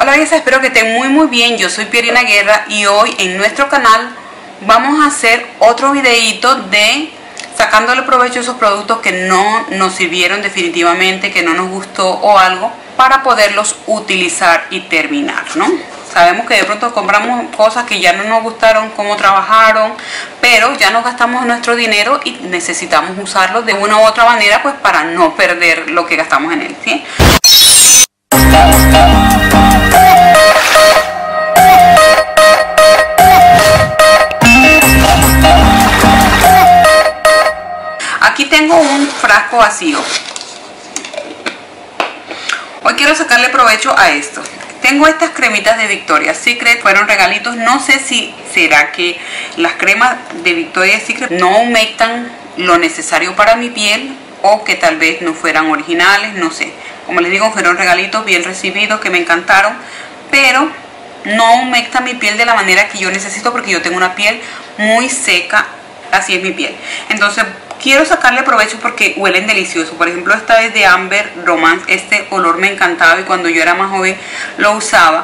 Hola belleza, espero que estén muy bien. Yo soy Pierina Guerra y hoy en nuestro canal vamos a hacer otro videito de sacándole provecho a esos productos que no nos sirvieron definitivamente, que no nos gustó o algo, para poderlos utilizar y terminar, ¿no? Sabemos que de pronto compramos cosas que ya no nos gustaron cómo trabajaron, pero ya nos gastamos nuestro dinero y necesitamos usarlos de una u otra manera, pues para no perder lo que gastamos en él, ¿sí? Aquí tengo un frasco vacío. Hoy quiero sacarle provecho a esto. Tengo estas cremitas de Victoria's Secret, fueron regalitos. No sé si será que las cremas de Victoria's Secret no humectan lo necesario para mi piel, o que tal vez no fueran originales, no sé. Como les digo, fueron regalitos bien recibidos que me encantaron, pero no humecta mi piel de la manera que yo necesito, porque yo tengo una piel muy seca, así es mi piel. Entonces quiero sacarle provecho porque huelen delicioso. Por ejemplo, esta es de Amber Romance. Este olor me encantaba y cuando yo era más joven lo usaba,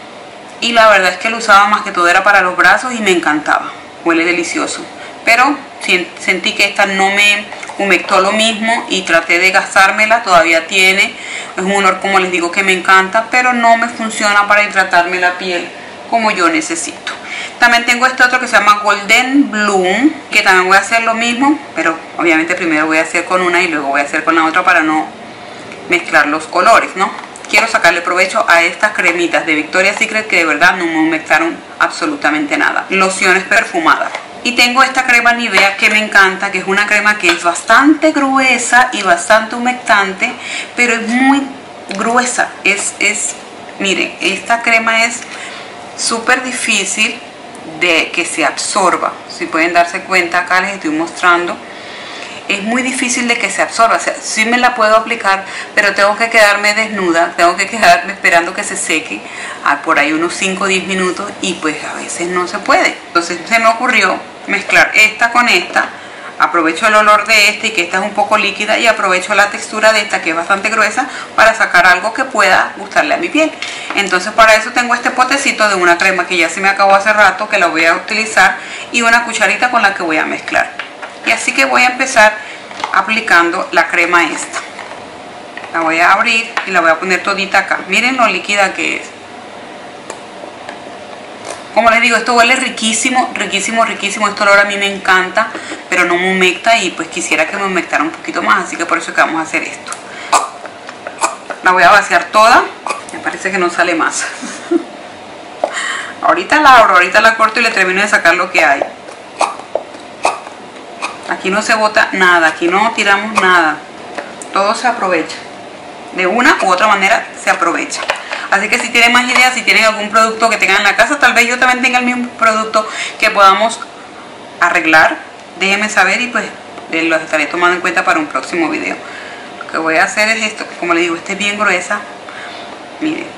y la verdad es que lo usaba más que todo era para los brazos y me encantaba, huele delicioso. Pero sentí que esta no me humectó lo mismo y traté de gastármela. Todavía tiene, es un olor, como les digo, que me encanta, pero no me funciona para hidratarme la piel como yo necesito. También tengo este otro que se llama Golden Bloom, que también voy a hacer lo mismo, pero obviamente primero voy a hacer con una y luego voy a hacer con la otra para no mezclar los olores, ¿no? Quiero sacarle provecho a estas cremitas de Victoria's Secret que de verdad no me humectaron absolutamente nada. Lociones perfumadas. Y tengo esta crema Nivea que me encanta, que es una crema que es bastante gruesa y bastante humectante, pero es muy gruesa. Miren, esta crema es súper difícil de que se absorba. Si pueden darse cuenta, acá les estoy mostrando, es muy difícil de que se absorba. O sea, sí me la puedo aplicar, pero tengo que quedarme desnuda, tengo que quedarme esperando que se seque por ahí unos 5 o 10 minutos, y pues a veces no se puede. Entonces se me ocurrió mezclar esta con esta. Aprovecho el olor de esta y que esta es un poco líquida, y aprovecho la textura de esta que es bastante gruesa para sacar algo que pueda gustarle a mi piel. Entonces para eso tengo este potecito de una crema que ya se me acabó hace rato, que la voy a utilizar, y una cucharita con la que voy a mezclar. Y así que voy a empezar aplicando la crema esta. La voy a abrir y la voy a poner todita acá. Miren lo líquida que es. Como les digo, esto huele riquísimo, riquísimo, riquísimo. Este olor a mí me encanta, pero no me humecta, y pues quisiera que me humectara un poquito más, así que por eso es que vamos a hacer esto. La voy a vaciar toda. Me parece que no sale más. Ahorita la abro, ahorita la corto y le termino de sacar lo que hay. Aquí no se bota nada, aquí no tiramos nada. Todo se aprovecha. De una u otra manera se aprovecha. Así que si tienen más ideas, si tienen algún producto que tengan en la casa, tal vez yo también tenga el mismo producto que podamos arreglar, déjenme saber y pues los estaré tomando en cuenta para un próximo video. Lo que voy a hacer es esto, como les digo, esta es bien gruesa. Miren,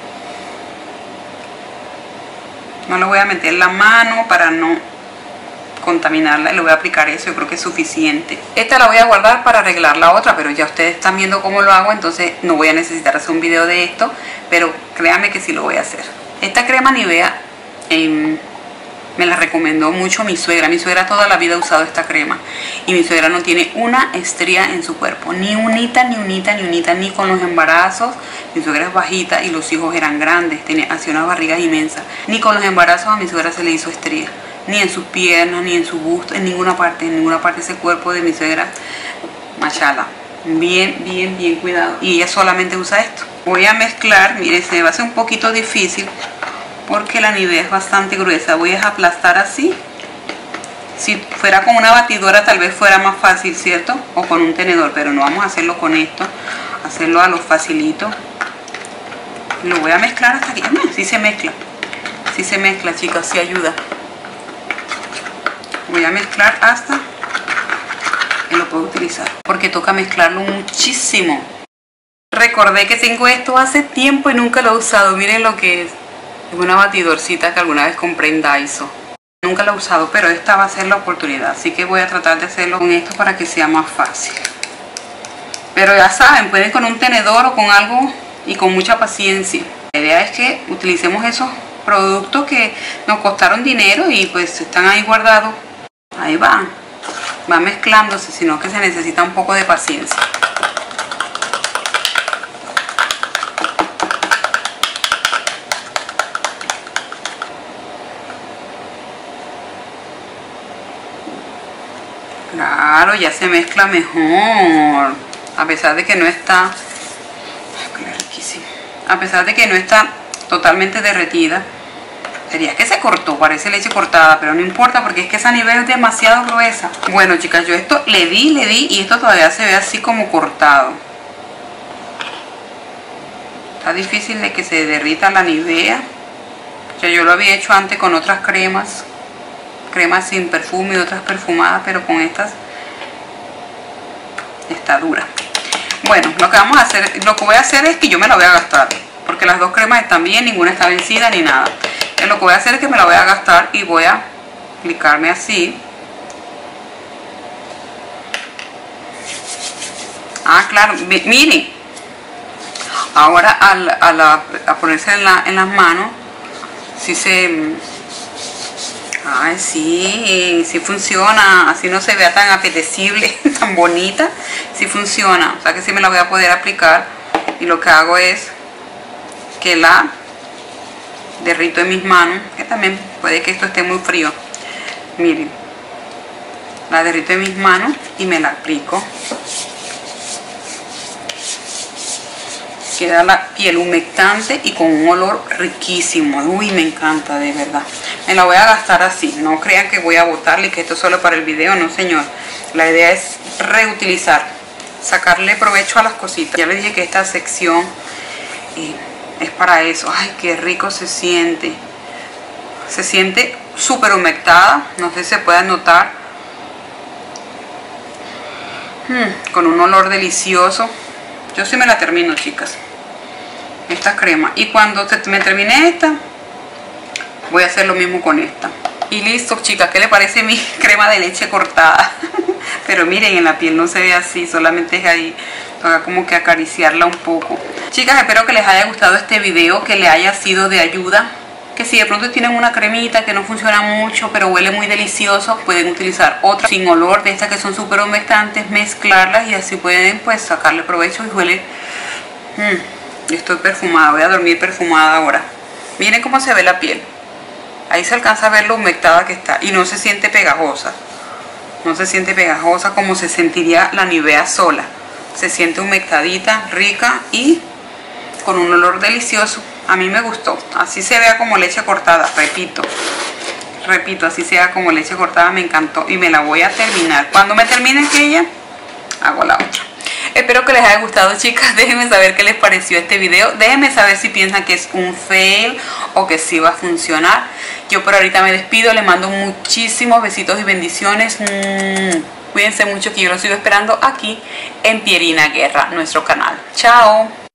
no le voy a meter la mano para no contaminarla, y le voy a aplicar eso. Yo creo que es suficiente. Esta la voy a guardar para arreglar la otra, pero ya ustedes están viendo cómo lo hago, entonces no voy a necesitar hacer un video de esto, pero créanme que sí lo voy a hacer. Esta crema Nivea me la recomendó mucho mi suegra. Mi suegra toda la vida ha usado esta crema, y mi suegra no tiene una estría en su cuerpo, ni unita, ni unita, ni unita, ni con los embarazos. Mi suegra es bajita y los hijos eran grandes, hacía una barriga inmensa. Ni con los embarazos a mi suegra se le hizo estría, ni en sus piernas, ni en su busto, en ninguna parte de ese cuerpo de mi suegra. Machala, bien, bien, bien cuidado. Y ella solamente usa esto. Voy a mezclar, miren, se me va a hacer un poquito difícil porque la Nivea es bastante gruesa. Voy a aplastar así. Si fuera con una batidora tal vez fuera más fácil, ¿cierto? O con un tenedor, pero no vamos a hacerlo con esto. Hacerlo a lo facilito. Lo voy a mezclar hasta aquí. Sí se mezcla. Sí se mezcla, chicas, sí ayuda. Voy a mezclar hasta que lo puedo utilizar, porque toca mezclarlo muchísimo. Recordé que tengo esto hace tiempo y nunca lo he usado. Miren lo que es. Es una batidorcita que alguna vez compré en Daiso. Nunca lo he usado, pero esta va a ser la oportunidad. Así que voy a tratar de hacerlo con esto para que sea más fácil. Pero ya saben, pueden con un tenedor o con algo y con mucha paciencia. La idea es que utilicemos esos productos que nos costaron dinero y pues están ahí guardados. Ahí va mezclándose, sino que se necesita un poco de paciencia. Claro, ya se mezcla mejor, a pesar de que no está, a pesar de que no está totalmente derretida. Sería que se cortó, parece leche cortada, pero no importa porque es que esa nieve es demasiado gruesa. Bueno, chicas, yo esto le di y esto todavía se ve así como cortado. Está difícil de que se derrita la Nivea. Ya yo lo había hecho antes con otras cremas sin perfume y otras perfumadas, pero con estas está dura. Bueno, lo que voy a hacer es que yo me la voy a gastar, porque las dos cremas están bien, ninguna está vencida ni nada. Lo que voy a hacer es que me la voy a gastar y voy a aplicarme así. Ah, claro, miren, ahora a ponerse en las manos, si se... Ay, sí funciona, así no se vea tan apetecible, tan bonita, sí funciona, o sea que sí me la voy a poder aplicar. Y lo que hago es que la derrito en mis manos, que también puede que esto esté muy frío. Miren, la derrito en mis manos y me la aplico. Queda la piel humectante y con un olor riquísimo. Uy, me encanta, de verdad. Me la voy a gastar así. No crean que voy a botarle y que esto es solo para el video. No, señor. La idea es reutilizar, sacarle provecho a las cositas. Ya les dije que esta sección es para eso. Ay, qué rico se siente. Se siente súper humectada. No sé si se puede notar. Con un olor delicioso. Yo sí me la termino, chicas, esta crema. Y cuando me termine esta, voy a hacer lo mismo con esta. Y listo, chicas. ¿Qué le parece mi crema de leche cortada? Pero miren, en la piel no se ve así, solamente es ahí. Toca como que acariciarla un poco. Chicas, espero que les haya gustado este video, que les haya sido de ayuda. Que si de pronto tienen una cremita que no funciona mucho, pero huele muy delicioso, pueden utilizar otra sin olor, de estas que son súper humectantes, mezclarlas y así pueden pues sacarle provecho y huele. Yo estoy perfumada, voy a dormir perfumada ahora. Miren cómo se ve la piel. Ahí se alcanza a ver lo humectada que está y no se siente pegajosa. No se siente pegajosa como se sentiría la Nivea sola. Se siente humectadita, rica y con un olor delicioso. A mí me gustó. Así se vea como leche cortada, repito, así sea como leche cortada, me encantó y me la voy a terminar. Cuando me termine aquella, hago la otra. Espero que les haya gustado, chicas. Déjenme saber qué les pareció este video. Déjenme saber si piensan que es un fail o que sí va a funcionar. Yo por ahorita me despido. Les mando muchísimos besitos y bendiciones. Cuídense mucho, que yo los sigo esperando aquí en Pierina Guerra, nuestro canal. Chao.